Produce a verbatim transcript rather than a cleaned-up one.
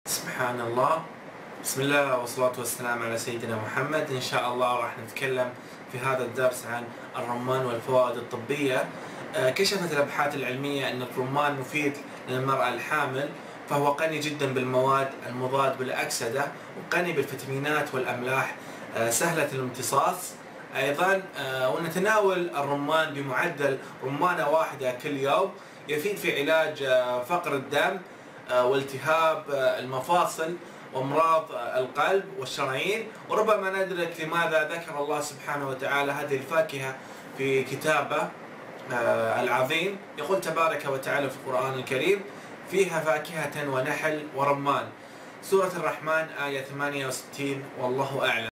سبحان الله. بسم الله والصلاة والسلام على سيدنا محمد. إن شاء الله راح نتكلم في هذا الدرس عن الرمان والفوائد الطبية. كشفت الأبحاث العلمية أن الرمان مفيد للمرأة الحامل، فهو غني جدا بالمواد المضاد بالأكسدة، وغني بالفيتامينات والأملاح، سهلة الامتصاص أيضا. ونتناول الرمان بمعدل رمانة واحدة كل يوم. يفيد في علاج فقر الدم والتهاب المفاصل وامراض القلب والشرايين. وربما ندرك لماذا ذكر الله سبحانه وتعالى هذه الفاكهة في كتابه العظيم. يقول تبارك وتعالى في القرآن الكريم: فيها فاكهة ونحل ورمان. سورة الرحمن آية ثمانية وستين، والله أعلم.